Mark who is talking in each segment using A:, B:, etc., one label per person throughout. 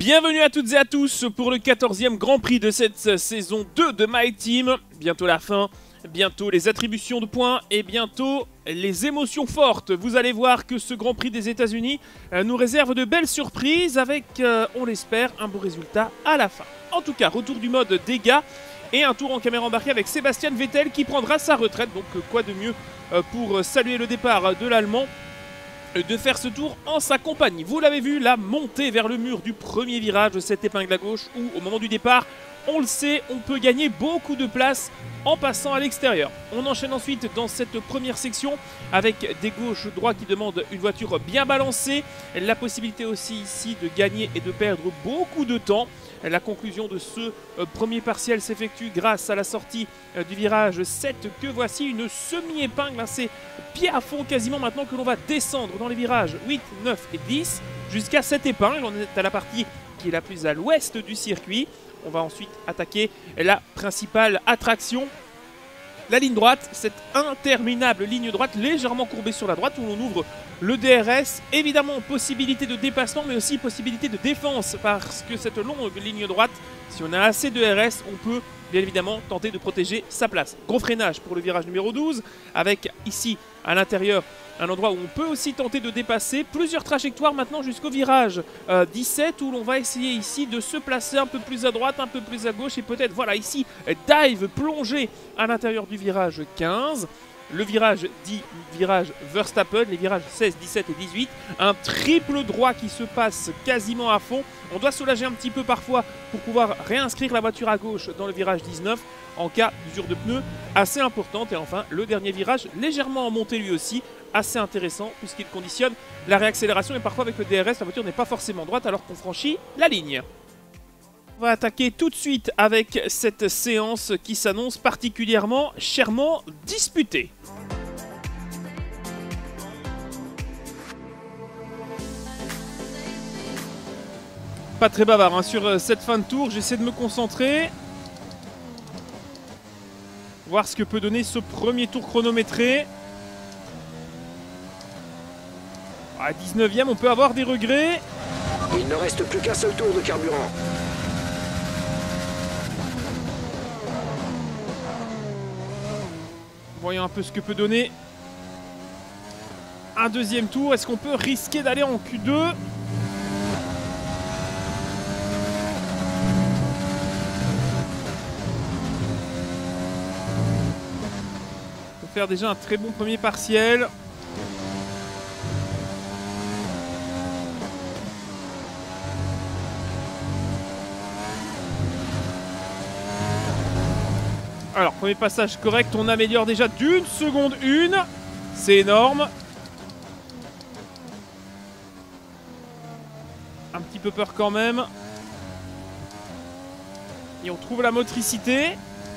A: Bienvenue à toutes et à tous pour le 14e Grand Prix de cette saison 2 de My Team. Bientôt la fin, bientôt les attributions de points et bientôt les émotions fortes. Vous allez voir que ce Grand Prix des États-Unis nous réserve de belles surprises avec, on l'espère, un beau résultat à la fin. En tout cas, retour du mode dégâts et un tour en caméra embarquée avec Sébastien Vettel qui prendra sa retraite. Donc quoi de mieux pour saluer le départ de l'Allemand, de faire ce tour en sa compagnie. Vous l'avez vu, la montée vers le mur du premier virage de cette épingle à gauche où au moment du départ, on le sait, on peut gagner beaucoup de place en passant à l'extérieur. On enchaîne ensuite dans cette première section avec des gauches-droits qui demandent une voiture bien balancée. La possibilité aussi ici de gagner et de perdre beaucoup de temps. La conclusion de ce premier partiel s'effectue grâce à la sortie du virage 7 que voici, une semi-épingle. C'est pied à fond quasiment maintenant que l'on va descendre dans les virages 8, 9 et 10 jusqu'à cette épingle. On est à la partie qui est la plus à l'ouest du circuit. On va ensuite attaquer la principale attraction, la ligne droite, cette interminable ligne droite légèrement courbée sur la droite où l'on ouvre le DRS. Évidemment, possibilité de dépassement, mais aussi possibilité de défense parce que cette longue ligne droite, si on a assez de RS, on peut bien évidemment tenter de protéger sa place. Gros freinage pour le virage numéro 12 avec ici à l'intérieur un endroit où on peut aussi tenter de dépasser. Plusieurs trajectoires maintenant jusqu'au virage 17 où l'on va essayer ici de se placer un peu plus à droite, un peu plus à gauche et peut-être, voilà ici, dive, plongée à l'intérieur du virage 15. Le virage dit virage Verstappen, les virages 16, 17 et 18. Un triple droit qui se passe quasiment à fond. On doit soulager un petit peu parfois pour pouvoir réinscrire la voiture à gauche dans le virage 19 en cas d'usure de pneus assez importante. Et enfin, le dernier virage légèrement en montée lui aussi, assez intéressant puisqu'il conditionne la réaccélération et parfois avec le DRS, la voiture n'est pas forcément droite alors qu'on franchit la ligne. On va attaquer tout de suite avec cette séance qui s'annonce particulièrement chèrement disputée. Pas très bavard hein, sur cette fin de tour, j'essaie de me concentrer. Voir ce que peut donner ce premier tour chronométré. À 19e, on peut avoir des regrets.
B: Il ne reste plus qu'un seul tour de carburant.
A: Voyons un peu ce que peut donner un deuxième tour. Est-ce qu'on peut risquer d'aller en Q2 ? On peut faire déjà un très bon premier partiel. Alors, premier passage correct, on améliore déjà d'une seconde une. C'est énorme. Un petit peu peur quand même. Et on trouve la motricité.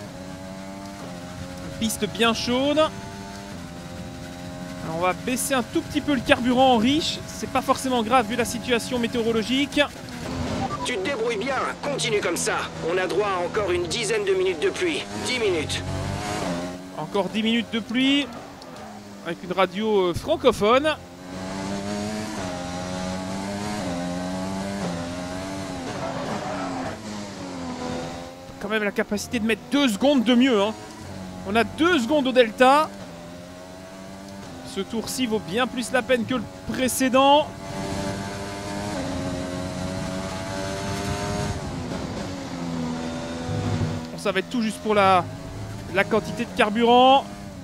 A: Une piste bien chaude. Alors, on va baisser un tout petit peu le carburant en riche. C'est pas forcément grave vu la situation météorologique.
B: Tu te débrouilles bien, continue comme ça. On a droit à encore une dizaine de minutes de pluie. 10 minutes.
A: Encore 10 minutes de pluie. Avec une radio francophone. Quand même la capacité de mettre 2 secondes de mieux. Hein. On a 2 secondes au delta. Ce tour-ci vaut bien plus la peine que le précédent. Ça va être tout juste pour la quantité de carburant.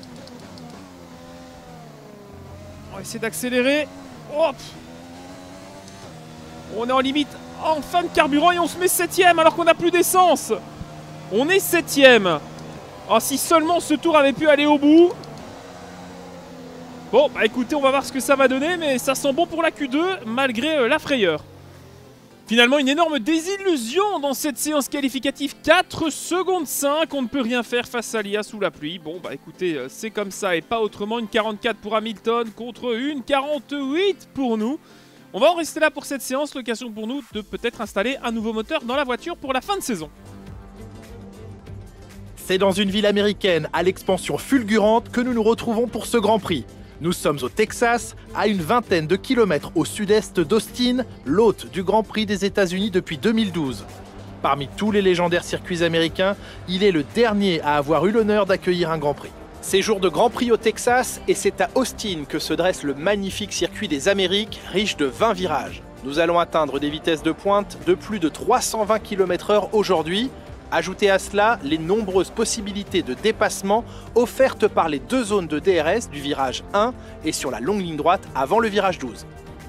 A: On va essayer d'accélérer. Hop. On est en limite en fin de carburant et on se met 7ème alors qu'on n'a plus d'essence. On est 7ème. Oh, si seulement ce tour avait pu aller au bout. Bon, bah écoutez, on va voir ce que ça va donner, mais ça sent bon pour la Q2 malgré la frayeur. Finalement, une énorme désillusion dans cette séance qualificative. 4 secondes 5, on ne peut rien faire face à l'IA sous la pluie. Bon, bah écoutez, c'est comme ça et pas autrement. Une 44 pour Hamilton contre une 48 pour nous. On va en rester là pour cette séance. L'occasion pour nous de peut-être installer un nouveau moteur dans la voiture pour la fin de saison.
C: C'est dans une ville américaine à l'expansion fulgurante que nous nous retrouvons pour ce Grand Prix. Nous sommes au Texas, à une vingtaine de kilomètres au sud-est d'Austin, l'hôte du Grand Prix des États-Unis depuis 2012. Parmi tous les légendaires circuits américains, il est le dernier à avoir eu l'honneur d'accueillir un Grand Prix. C'est jour de Grand Prix au Texas et c'est à Austin que se dresse le magnifique circuit des Amériques, riche de 20 virages. Nous allons atteindre des vitesses de pointe de plus de 320 km/h aujourd'hui. Ajoutez à cela les nombreuses possibilités de dépassement offertes par les deux zones de DRS du virage 1 et sur la longue ligne droite avant le virage 12.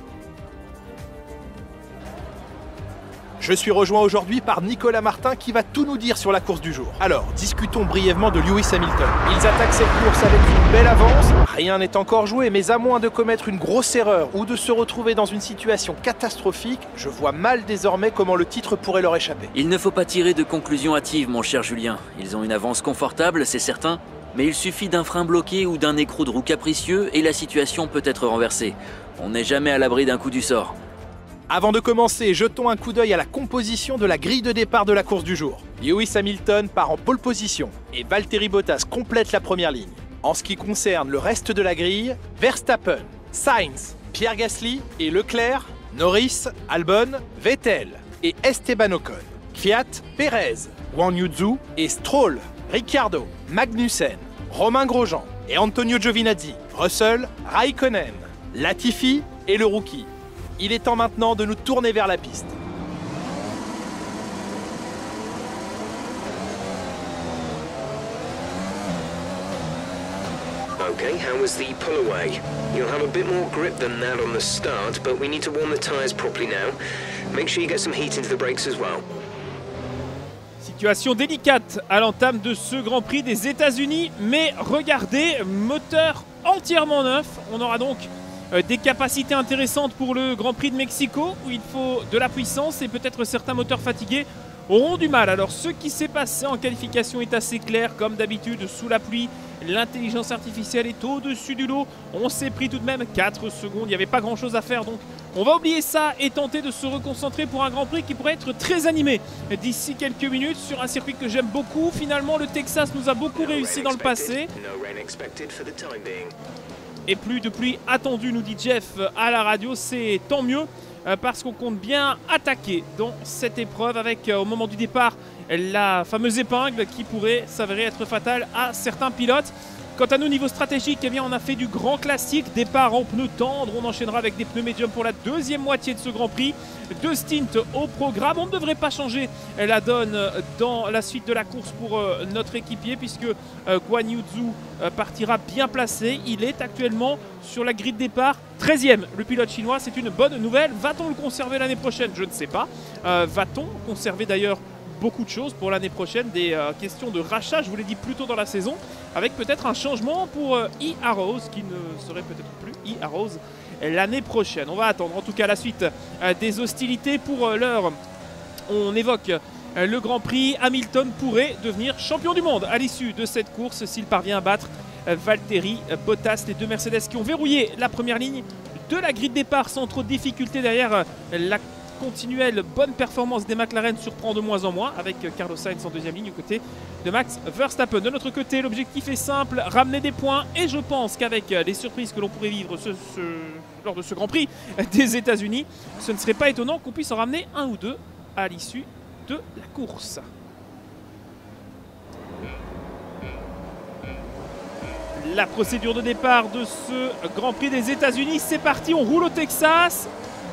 C: Je suis rejoint aujourd'hui par Nicolas Martin qui va tout nous dire sur la course du jour. Alors, discutons brièvement de Lewis Hamilton. Ils attaquent cette course avec une belle avance. Rien n'est encore joué, mais à moins de commettre une grosse erreur ou de se retrouver dans une situation catastrophique, je vois mal désormais comment le titre pourrait leur échapper.
D: Il ne faut pas tirer de conclusions hâtives, mon cher Julien. Ils ont une avance confortable, c'est certain, mais il suffit d'un frein bloqué ou d'un écrou de roue capricieux et la situation peut être renversée. On n'est jamais à l'abri d'un coup du sort.
C: Avant de commencer, jetons un coup d'œil à la composition de la grille de départ de la course du jour. Lewis Hamilton part en pole position et Valtteri Bottas complète la première ligne. En ce qui concerne le reste de la grille, Verstappen, Sainz, Pierre Gasly et Leclerc, Norris, Albon, Vettel et Esteban Ocon, Kvyat, Perez, Guan Yu Zhou et Stroll, Ricciardo, Magnussen, Romain Grosjean et Antonio Giovinazzi, Russell, Raikkonen, Latifi et le rookie. Il est temps maintenant de nous tourner vers la piste.
B: Okay, how was the pull away? You'll have a bit more grip than that on the start, but we need to warm the tyres properly now. Make sure you get some heat into the brakes as well.
A: Situation délicate à l'entame de ce Grand Prix des États-Unis, mais regardez, moteur entièrement neuf. On aura donc des capacités intéressantes pour le Grand Prix de Mexico où il faut de la puissance et peut-être certains moteurs fatigués auront du mal. Alors ce qui s'est passé en qualification est assez clair, comme d'habitude sous la pluie, l'intelligence artificielle est au-dessus du lot. On s'est pris tout de même 4 secondes, il n'y avait pas grand chose à faire, donc on va oublier ça et tenter de se reconcentrer pour un Grand Prix qui pourrait être très animé d'ici quelques minutes sur un circuit que j'aime beaucoup. Finalement le Texas nous a beaucoup réussi dans le passé. Et plus de pluie attendue, nous dit Jeff à la radio, c'est tant mieux parce qu'on compte bien attaquer dans cette épreuve avec au moment du départ la fameuse épingle qui pourrait s'avérer être fatale à certains pilotes. Quant à nous, niveau stratégique, eh bien, on a fait du grand classique, départ en pneus tendres, on enchaînera avec des pneus médiums pour la deuxième moitié de ce Grand Prix. 2 stints au programme, on ne devrait pas changer la donne dans la suite de la course pour notre équipier puisque Guan Yu Zhou partira bien placé. Il est actuellement sur la grille de départ 13e. Le pilote chinois, c'est une bonne nouvelle. Va-t-on le conserver l'année prochaine? Je ne sais pas. Va-t-on conserver d'ailleurs beaucoup de choses pour l'année prochaine, des questions de rachat, je vous l'ai dit plus tôt dans la saison, avec peut-être un changement pour E-Arrows, qui ne serait peut-être plus E-Arrows l'année prochaine. On va attendre en tout cas la suite des hostilités. Pour l'heure, on évoque le Grand Prix. Hamilton pourrait devenir champion du monde à l'issue de cette course s'il parvient à battre Valtteri Bottas, les deux Mercedes qui ont verrouillé la première ligne de la grille de départ sans trop de difficultés. Derrière, la continuelle bonne performance des McLaren surprend de moins en moins avec Carlos Sainz en deuxième ligne aux côtés de Max Verstappen. De notre côté, l'objectif est simple, ramener des points, et je pense qu'avec les surprises que l'on pourrait vivre lors de ce Grand Prix des États-Unis, ce ne serait pas étonnant qu'on puisse en ramener un ou deux à l'issue de la course. La procédure de départ de ce Grand Prix des États-Unis, c'est parti, on roule au Texas.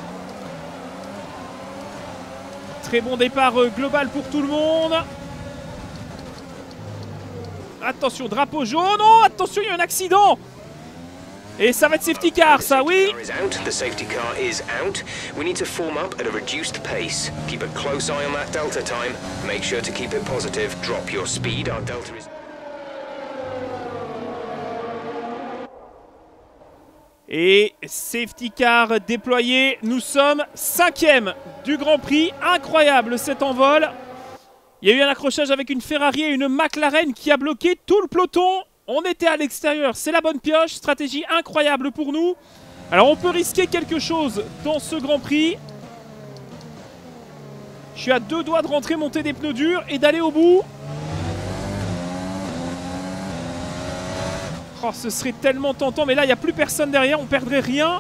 A: Très bon départ global pour tout le monde. Attention, drapeau jaune. Oh, attention, il y a un accident. Et ça va être safety car, ça, oui.
B: The safety car is out. We need to form up at a reduced pace. Keep a close eye on that delta time. Make sure to keep it positive. Drop your speed. Our delta is...
A: Et safety car déployé, nous sommes 5e du Grand Prix. Incroyable cet envol. Il y a eu un accrochage avec une Ferrari et une McLaren qui a bloqué tout le peloton. On était à l'extérieur, c'est la bonne pioche. Stratégie incroyable pour nous. Alors on peut risquer quelque chose dans ce Grand Prix. Je suis à 2 doigts de rentrer, monter des pneus durs et d'aller au bout. Oh, ce serait tellement tentant, mais là, il n'y a plus personne derrière, on perdrait rien.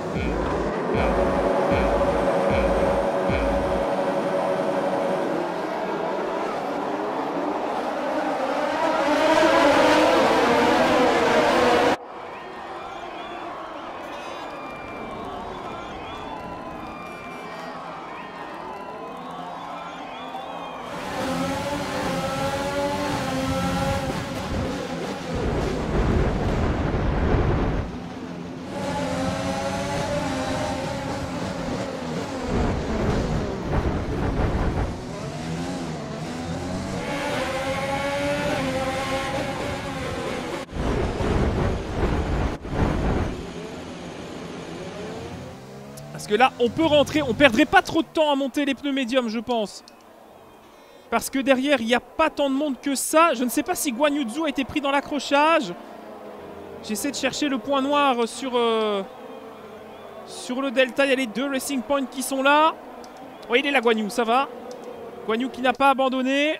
A: Parce que là, on peut rentrer, on perdrait pas trop de temps à monter les pneus médiums, je pense. Parce que derrière, il n'y a pas tant de monde que ça. Je ne sais pas si Guan Yu Zhou a été pris dans l'accrochage. J'essaie de chercher le point noir sur le Delta. Il y a les deux Racing Point qui sont là. Oui, il est là, Guan Yu, ça va. Guan Yu qui n'a pas abandonné.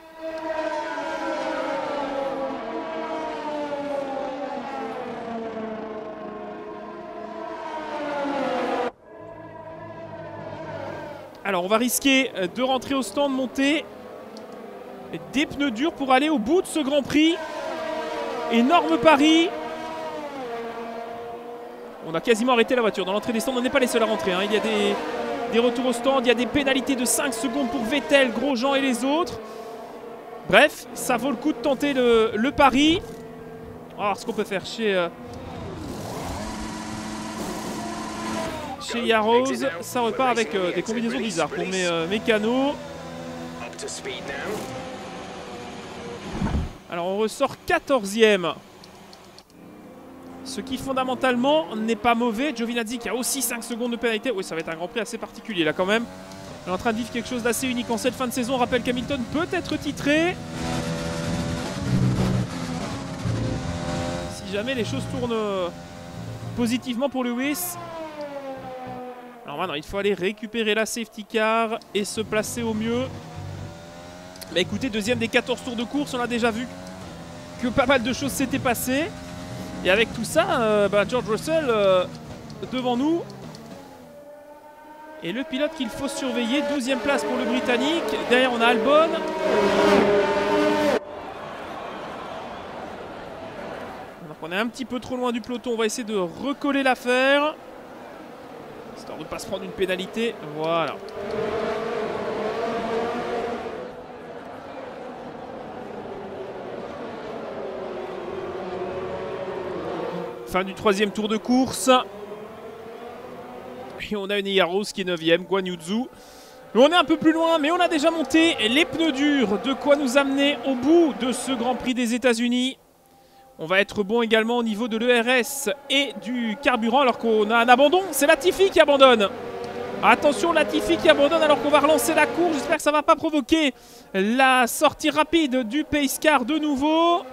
A: Alors on va risquer de rentrer au stand, monter des pneus durs pour aller au bout de ce Grand Prix. Énorme pari. On a quasiment arrêté la voiture. Dans l'entrée des stands, on n'est pas les seuls à rentrer. Il y a des retours au stand, il y a des pénalités de 5 secondes pour Vettel, Grosjean et les autres. Bref, ça vaut le coup de tenter le pari. Alors ce qu'on peut faire chez Yarrows, ça repart avec des combinaisons bizarres pour mes mécanos. Alors on ressort 14e. Ce qui fondamentalement n'est pas mauvais. Giovinazzi qui a aussi 5 secondes de pénalité. Oui, ça va être un Grand Prix assez particulier là quand même. On est en train de vivre quelque chose d'assez unique en cette fin de saison. On rappelle qu'Hamilton peut être titré. Si jamais les choses tournent positivement pour Lewis. Alors maintenant, il faut aller récupérer la safety car et se placer au mieux. Mais écoutez, deuxième des 14 tours de course, on a déjà vu que pas mal de choses s'étaient passées. Et avec tout ça, George Russell devant nous. Et le pilote qu'il faut surveiller, 12e place pour le Britannique. Derrière, on a Albon. Donc on est un petit peu trop loin du peloton, on va essayer de recoller l'affaire. Histoire de ne pas se prendre une pénalité. Voilà. Fin du 3e tour de course. Et on a une Yarrows qui est 9e, Guan Yu Zhou. On est un peu plus loin, mais on a déjà monté les pneus durs. De quoi nous amener au bout de ce Grand Prix des États-Unis. On va être bon également au niveau de l'ERS et du carburant alors qu'on a un abandon. C'est Latifi qui abandonne. Attention, Latifi qui abandonne alors qu'on va relancer la course. J'espère que ça ne va pas provoquer la sortie rapide du pace car de nouveau.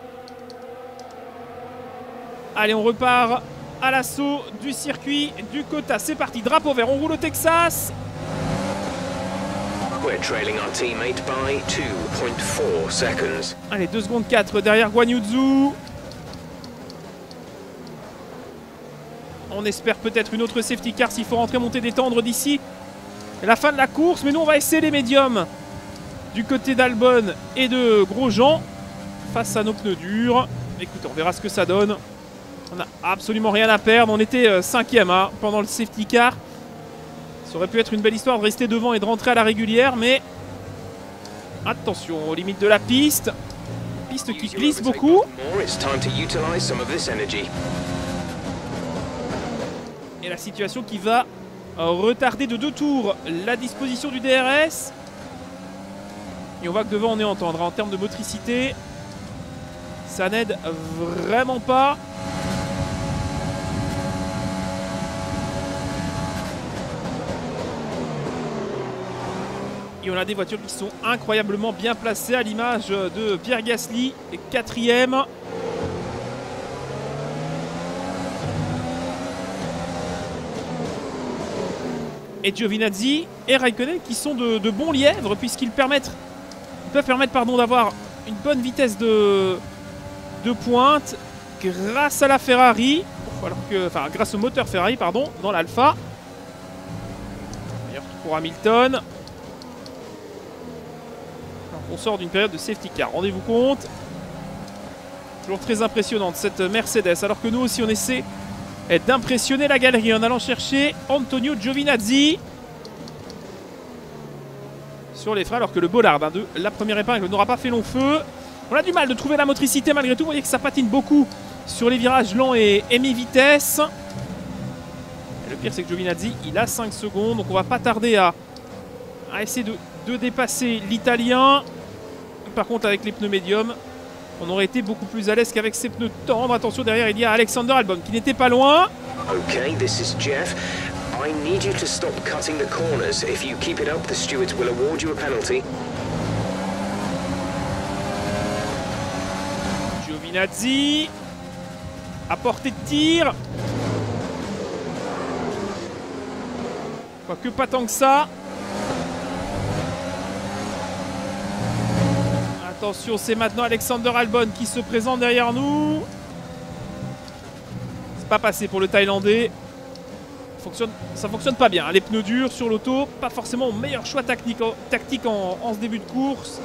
A: Allez, on repart à l'assaut du circuit du quota. C'est parti, drapeau vert, on roule au Texas.
B: We're trailing our teammate by 2.4 seconds.
A: Allez, 2 secondes 4 derrière Guan Yu Zhou. On espère peut-être une autre safety car s'il faut rentrer, monter, détendre d'ici la fin de la course. Mais nous, on va essayer les médiums du côté d'Albon et de Grosjean face à nos pneus durs. Écoutez, on verra ce que ça donne. On n'a absolument rien à perdre. On était 5e pendant le safety car. Ça aurait pu être une belle histoire de rester devant et de rentrer à la régulière, mais attention aux limites de la piste. Piste qui glisse beaucoup. Et la situation qui va retarder de 2 tours la disposition du DRS. Et on voit que devant on est en tendre. En termes de motricité, ça n'aide vraiment pas. Et on a des voitures qui sont incroyablement bien placées à l'image de Pierre Gasly, 4e. Et Giovinazzi et Raikkonen qui sont de bons lièvres puisqu'ils peuvent permettre d'avoir une bonne vitesse de pointe grâce à la Ferrari, enfin grâce au moteur Ferrari, pardon, dans l'Alpha. Meilleur tour pour Hamilton. Alors, on sort d'une période de safety car, rendez-vous compte. Toujours très impressionnante cette Mercedes, alors que nous aussi on essaie d'impressionner la galerie en allant chercher Antonio Giovinazzi sur les freins, alors que le Bollard de la première épingle n'aura pas fait long feu. On a du mal de trouver la motricité malgré tout. Vous voyez que ça patine beaucoup sur les virages lents et mi-vitesse. Le pire, c'est que Giovinazzi, il a 5 secondes. Donc on va pas tarder à essayer de dépasser l'Italien. Par contre, avec les pneus médiums, on aurait été beaucoup plus à l'aise qu'avec ces pneus tendres. Attention, derrière, il y a Alexander Albon qui n'était pas loin.
B: Okay, this is Jeff. I need you to stop cutting the corners. If you keep it up, the stewards will award you a penalty.
A: Giovinazzi à portée de tir. Quoique pas tant que ça. Attention, c'est maintenant Alexander Albon qui se présente derrière nous. C'est pas passé pour le Thaïlandais. Ça fonctionne pas bien. Les pneus durs sur l'auto, pas forcément au meilleur choix tactique en ce début de course.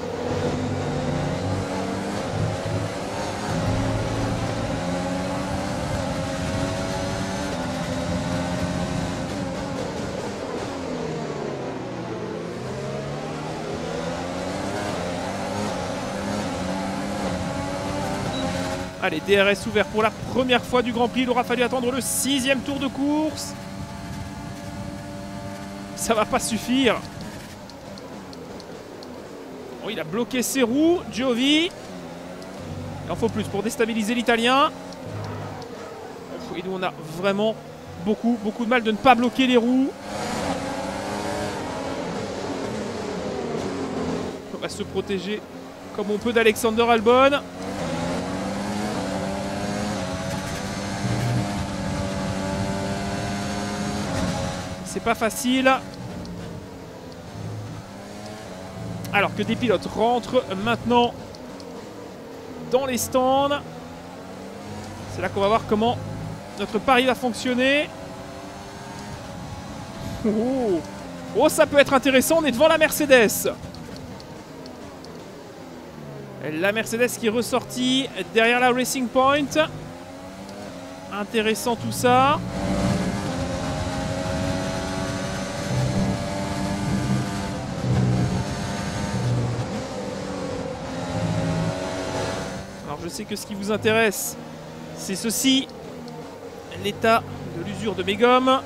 A: Allez, DRS ouvert pour la première fois du Grand Prix. Il aura fallu attendre le 6e tour de course. Ça va pas suffire. Oh, il a bloqué ses roues, Giovi. Il en faut plus pour déstabiliser l'Italien. Et nous, on a vraiment beaucoup de mal de ne pas bloquer les roues. On va se protéger comme on peut d'Alexander Albon. C'est pas facile. Alors que des pilotes rentrent maintenant dans les stands. C'est là qu'on va voir comment notre pari va fonctionner. Oh, ça peut être intéressant. On est devant la Mercedes. La Mercedes qui est ressortie derrière la Racing Point. Intéressant tout ça. Je sais que ce qui vous intéresse, c'est ceci, l'état de l'usure de mes gommes.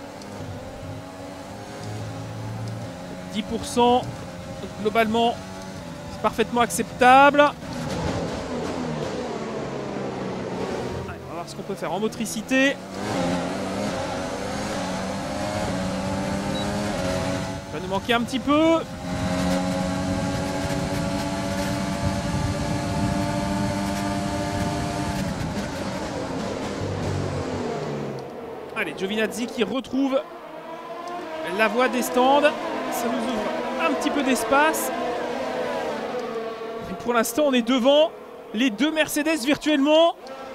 A: 10%, globalement, c'est parfaitement acceptable. Allez, on va voir ce qu'on peut faire en motricité. Ça va nous manquer un petit peu. Allez, Giovinazzi qui retrouve la voie des stands. Ça nous ouvre un petit peu d'espace. Pour l'instant, on est devant les deux Mercedes virtuellement.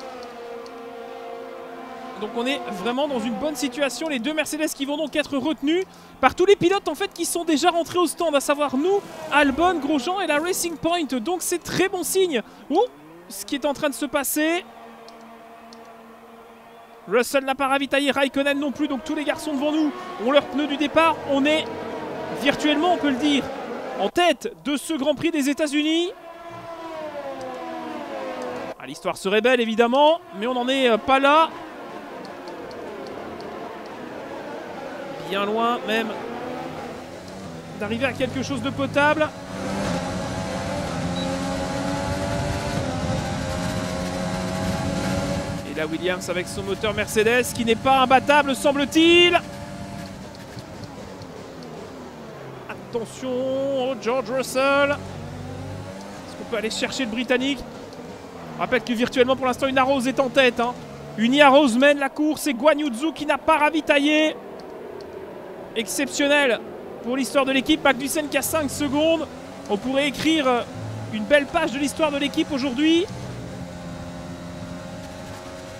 A: Donc on est vraiment dans une bonne situation. Les deux Mercedes qui vont donc être retenus par tous les pilotes en fait qui sont déjà rentrés au stand, à savoir nous, Albon, Grosjean et la Racing Point. Donc c'est très bon signe. Oh, ce qui est en train de se passer. Russell n'a pas ravitaillé, Raikkonen non plus, donc tous les garçons devant nous ont leur pneu du départ. On est virtuellement, on peut le dire, en tête de ce Grand Prix des États-Unis. Ah, l'histoire serait belle évidemment, mais on n'en est pas là. Bien loin même d'arriver à quelque chose de potable. Et là Williams avec son moteur Mercedes qui n'est pas imbattable semble-t-il. Attention, oh, George Russell. Est-ce qu'on peut aller chercher le Britannique? On rappelle que virtuellement pour l'instant une Arrows est en tête. Une Arrows mène la course et Guan Yu Zhou qui n'a pas ravitaillé. Exceptionnel pour l'histoire de l'équipe. Magnussen qui a 5 secondes. On pourrait écrire une belle page de l'histoire de l'équipe aujourd'hui.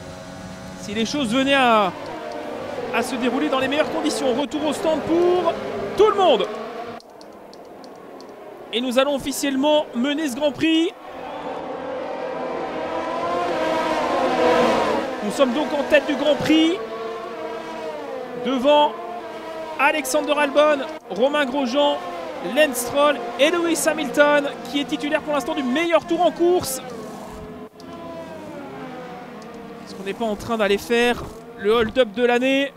A: si les choses venaient à se dérouler dans les meilleures conditions. Retour au stand pour tout le monde. Et nous allons officiellement mener ce Grand Prix. Nous sommes donc en tête du Grand Prix. Devant Alexander Albon, Romain Grosjean, Lance Stroll et Lewis Hamilton, qui est titulaire pour l'instant du meilleur tour en course. Est-ce qu'on n'est pas en train d'aller faire le hold-up de l'année?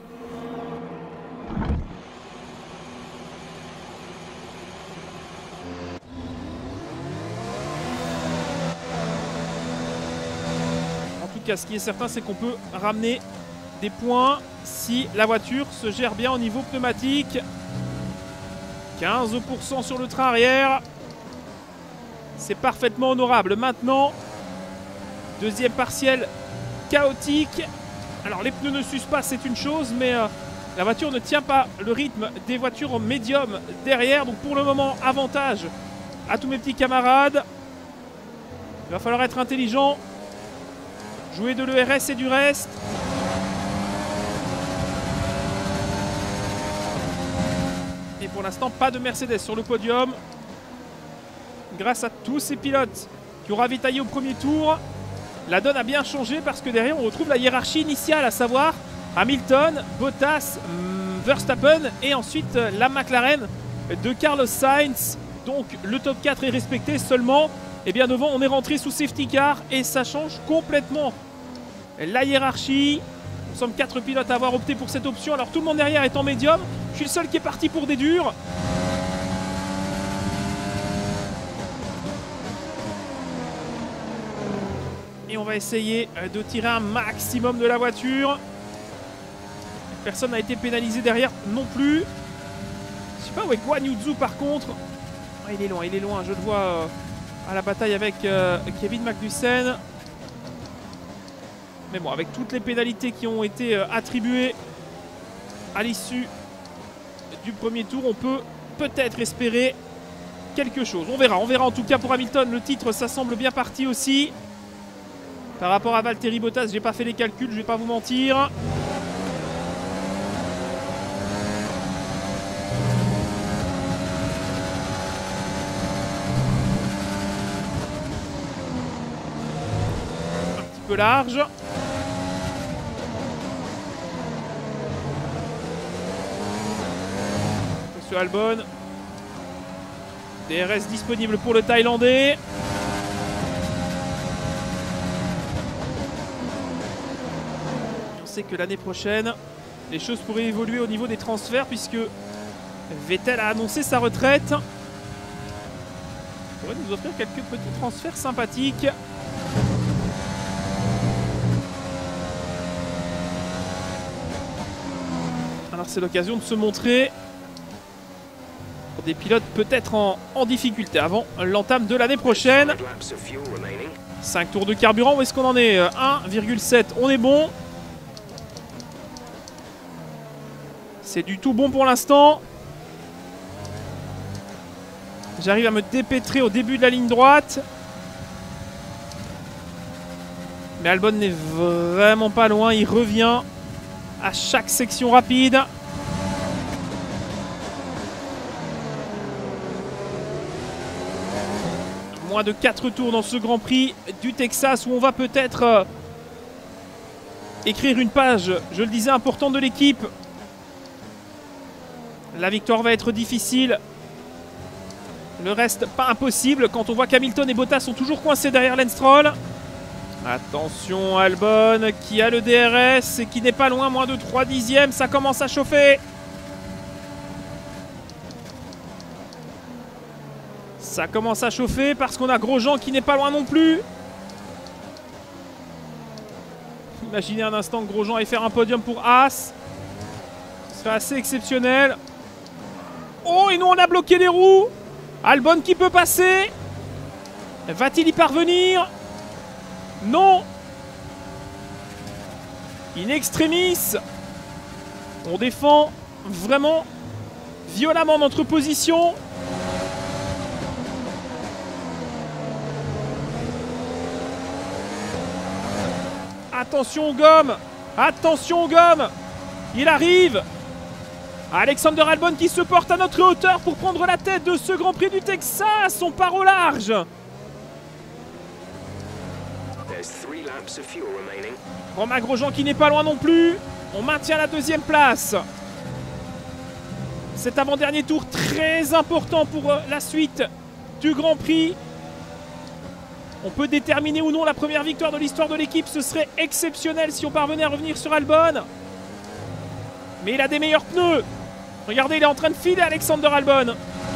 A: En tout cas, ce qui est certain, c'est qu'on peut ramener des points si la voiture se gère bien au niveau pneumatique. 15% sur le train arrière. C'est parfaitement honorable. Maintenant, deuxième partiel chaotique. Alors les pneus ne s'usent pas, c'est une chose, mais la voiture ne tient pas le rythme des voitures médium derrière. Donc pour le moment, avantage à tous mes petits camarades. Il va falloir être intelligent. Jouer de l'ERS et du reste. Et pour l'instant, pas de Mercedes sur le podium. Grâce à tous ces pilotes qui ont ravitaillé au premier tour, la donne a bien changé parce que derrière, on retrouve la hiérarchie initiale, à savoir Hamilton, Bottas, Verstappen et ensuite la McLaren de Carlos Sainz. Donc le top 4 est respecté seulement. Et bien devant, on est rentré sous safety car et ça change complètement la hiérarchie. Nous sommes 4 pilotes à avoir opté pour cette option. Alors tout le monde derrière est en médium. Je suis le seul qui est parti pour des durs. Et on va essayer de tirer un maximum de la voiture. Personne n'a été pénalisé derrière non plus. Je sais pas où est Guan Yu Zhou par contre. Ah, il est loin. Je le vois à la bataille avec Kevin Magnussen. Mais bon, avec toutes les pénalités qui ont été attribuées à l'issue du premier tour, on peut peut-être espérer quelque chose. On verra en tout cas pour Hamilton. Le titre, ça semble bien parti aussi. Par rapport à Valtteri Bottas, j'ai pas fait les calculs, je vais pas vous mentir. Un petit peu large. Attention Albon. DRS disponible pour le Thaïlandais. Que l'année prochaine, les choses pourraient évoluer au niveau des transferts puisque Vettel a annoncé sa retraite. Il pourrait nous offrir quelques petits transferts sympathiques. Alors c'est l'occasion de se montrer pour des pilotes peut-être en difficulté avant l'entame de l'année prochaine. 5 tours de carburant, où est-ce qu'on en est? 1,7, on est bon. C'est du tout bon pour l'instant. J'arrive à me dépêtrer au début de la ligne droite. Mais Albon n'est vraiment pas loin. Il revient à chaque section rapide. Moins de 4 tours dans ce Grand Prix du Texas où on va peut-être écrire une page, je le disais, importante de l'équipe. La victoire va être difficile. Le reste, pas impossible. Quand on voit qu'Hamilton et Bottas sont toujours coincés derrière Lance Stroll. Attention Albon qui a le DRS et qui n'est pas loin, moins de 3 dixièmes. Ça commence à chauffer. Ça commence à chauffer parce qu'on a Grosjean qui n'est pas loin non plus. Imaginez un instant que Grosjean aille faire un podium pour Haas. Ce serait assez exceptionnel. Oh, et nous on a bloqué les roues. Albon qui peut passer. Va-t-il y parvenir? Non. In extremis. On défend vraiment violemment notre position. Attention aux gommes. Attention Gomme, il arrive. Alexander Albon qui se porte à notre hauteur pour prendre la tête de ce Grand Prix du Texas. On part au large. Romain Grosjean qui n'est pas loin non plus. On maintient la deuxième place. Cet avant-dernier tour très important pour la suite du Grand Prix. On peut déterminer ou non la première victoire de l'histoire de l'équipe. Ce serait exceptionnel si on parvenait à revenir sur Albon. Mais il a des meilleurs pneus. Regardez, il est en train de filer Alexander Albon.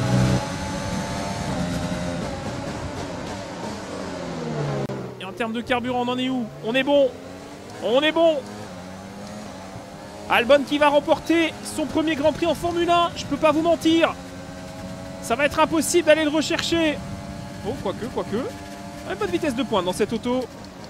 A: Et en termes de carburant, on en est où? On est bon. On est bon. Albon qui va remporter son premier Grand Prix en Formule 1. Je peux pas vous mentir. Ça va être impossible d'aller le rechercher. Bon, quoique. Un peu de vitesse de pointe dans cette auto.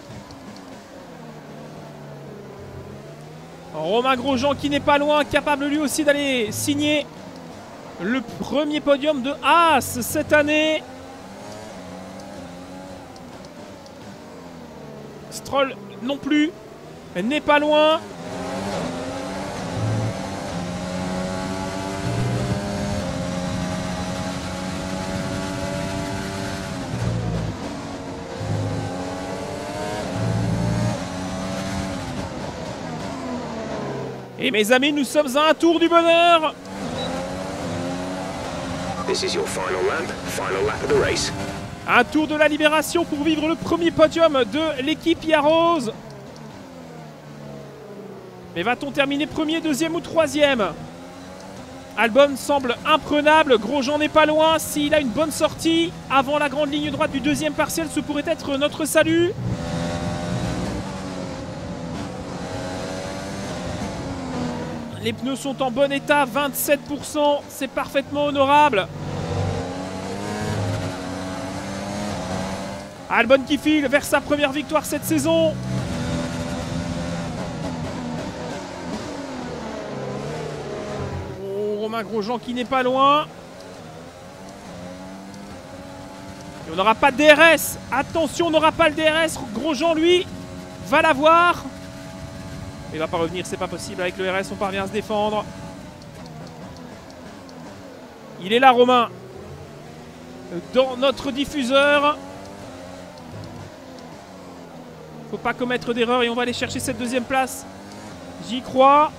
A: Romain Grosjean qui n'est pas loin, capable lui aussi d'aller signer le premier podium de Haas cette année. Stroll non plus, n'est pas loin. Et mes amis, nous sommes à un tour du bonheur.
B: This is your final lap of the race.
A: Un tour de la libération pour vivre le premier podium de l'équipe Yarose. Mais va-t-on terminer premier, deuxième ou troisième? Albon semble imprenable, Grosjean n'est pas loin. S'il a une bonne sortie avant la grande ligne droite du deuxième partiel, ce pourrait être notre salut. Les pneus sont en bon état, 27%, c'est parfaitement honorable. Albon qui file vers sa première victoire cette saison. Oh, Romain Grosjean qui n'est pas loin. Et on n'aura pas de DRS. Attention, on n'aura pas le DRS. Grosjean, lui, va l'avoir. Il va pas revenir, c'est pas possible. Avec le RS, on parvient à se défendre. Il est là, Romain. Dans notre diffuseur. Faut pas commettre d'erreur et on va aller chercher cette deuxième place. J'y crois.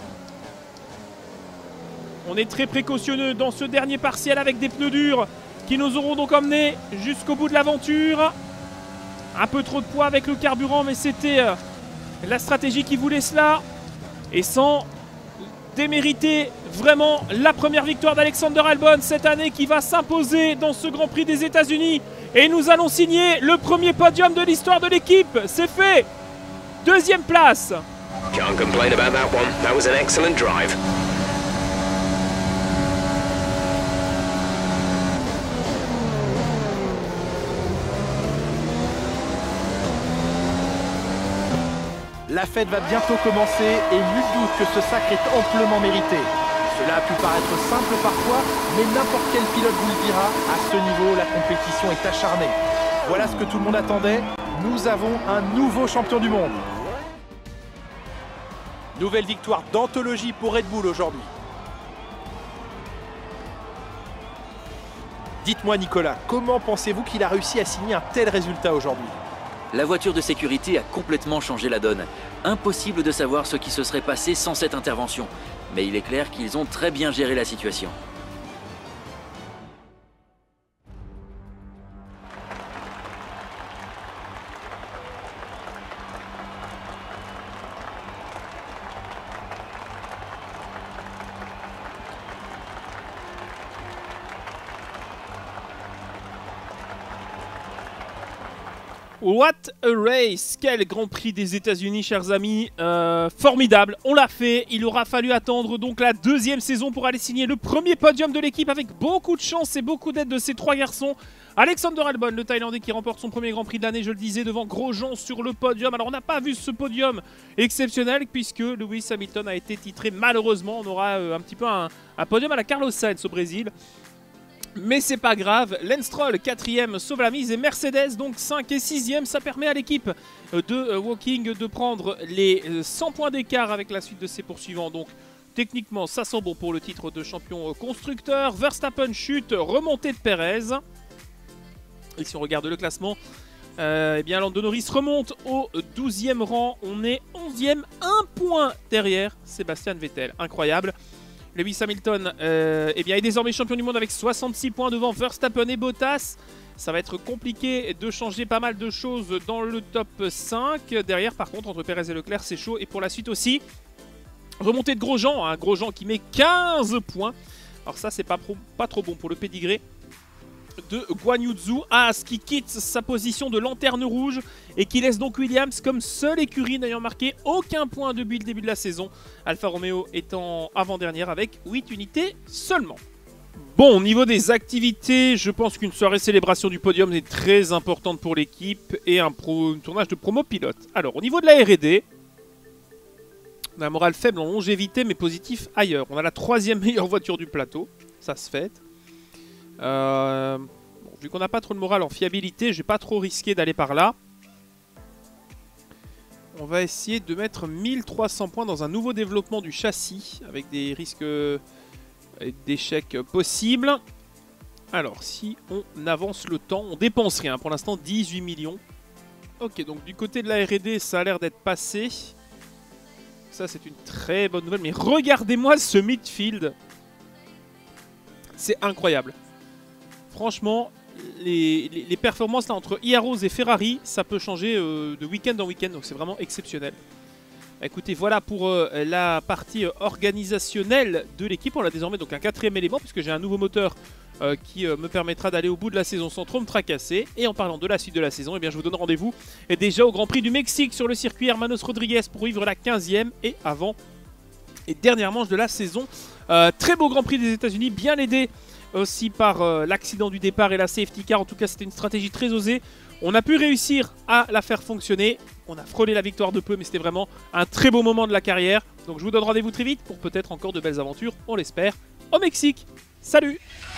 A: On est très précautionneux dans ce dernier partiel avec des pneus durs qui nous auront donc emmenés jusqu'au bout de l'aventure. Un peu trop de poids avec le carburant, mais c'était la stratégie qui voulait cela. Et sans démériter vraiment la première victoire d'Alexander Albon cette année qui va s'imposer dans ce Grand Prix des États-Unis. Et nous allons signer le premier podium de l'histoire de l'équipe. C'est fait. Deuxième place.
B: Can't complain about that one. That was an excellent drive.
C: La fête va bientôt commencer et nul doute que ce sacre est amplement mérité. Cela a pu paraître simple parfois, mais n'importe quel pilote vous le dira, à ce niveau, la compétition est acharnée. Voilà ce que tout le monde attendait, nous avons un nouveau champion du monde. Nouvelle victoire d'anthologie pour Red Bull aujourd'hui. Dites-moi Nicolas, comment pensez-vous qu'il a réussi à signer un tel résultat aujourd'hui ?
D: La voiture de sécurité a complètement changé la donne. Impossible de savoir ce qui se serait passé sans cette intervention. Mais il est clair qu'ils ont très bien géré la situation.
A: What a race! Quel Grand Prix des États-Unis, chers amis. Formidable, on l'a fait. Il aura fallu attendre donc la deuxième saison pour aller signer le premier podium de l'équipe avec beaucoup de chance et beaucoup d'aide de ces trois garçons. Alexander Albon, le Thaïlandais qui remporte son premier Grand Prix de l'année, je le disais, devant Grosjean sur le podium. Alors on n'a pas vu ce podium exceptionnel puisque Lewis Hamilton a été titré malheureusement. On aura un petit peu un podium à la Carlos Sainz au Brésil. Mais c'est pas grave, Lance Stroll 4ème sauve la mise et Mercedes donc 5 et 6ème. Ça permet à l'équipe de Woking de prendre les 100 points d'écart avec la suite de ses poursuivants. Donc techniquement ça sent bon pour le titre de champion constructeur. Verstappen chute, remontée de Perez. Et si on regarde le classement, eh bien Lando Norris remonte au 12e rang. On est 11e, 1 point derrière Sébastien Vettel. Incroyable. Lewis Hamilton eh bien, est désormais champion du monde avec 66 points devant Verstappen et Bottas. Ça va être compliqué de changer pas mal de choses dans le top 5. Derrière, par contre, entre Perez et Leclerc, c'est chaud. Et pour la suite aussi, remontée de Grosjean. Un Grosjean qui met 15 points. Alors ça, c'est pas trop bon pour le pédigré de Guan Yu Zhou. Haas qui quitte sa position de lanterne rouge et qui laisse donc Williams comme seule écurie n'ayant marqué aucun point depuis le début de la saison. Alfa Romeo étant avant-dernière avec 8 unités seulement. Bon, au niveau des activités, je pense qu'une soirée célébration du podium est très importante pour l'équipe et un tournage de promo pilote. Alors, au niveau de la R&D, on a un moral faible en longévité mais positif ailleurs. On a la 3e meilleure voiture du plateau, ça se fait. Bon, vu qu'on n'a pas trop de morale en fiabilité, je vais pas trop risquer d'aller par là. On va essayer de mettre 1300 points dans un nouveau développement du châssis avec des risques d'échec possibles. Alors si on avance le temps, on dépense rien. Pour l'instant 18 millions. Ok, donc du côté de la R&D ça a l'air d'être passé. Ça c'est une très bonne nouvelle. Mais regardez-moi ce midfield. C'est incroyable. Franchement, les performances là entre Iarros et Ferrari, ça peut changer de week-end en week-end, donc c'est vraiment exceptionnel. Écoutez, voilà pour la partie organisationnelle de l'équipe. On a désormais donc un 4e élément, puisque j'ai un nouveau moteur qui me permettra d'aller au bout de la saison sans trop me tracasser. Et en parlant de la suite de la saison, eh bien, je vous donne rendez-vous déjà au Grand Prix du Mexique sur le circuit Hermanos Rodriguez pour vivre la 15e et avant et dernière manche de la saison. Très beau Grand Prix des États-Unis, bien aidé aussi par l'accident du départ et la safety car. En tout cas, c'était une stratégie très osée. On a pu réussir à la faire fonctionner. On a frôlé la victoire de peu, mais c'était vraiment un très beau moment de la carrière. Donc je vous donne rendez-vous très vite pour peut-être encore de belles aventures, on l'espère, au Mexique. Salut!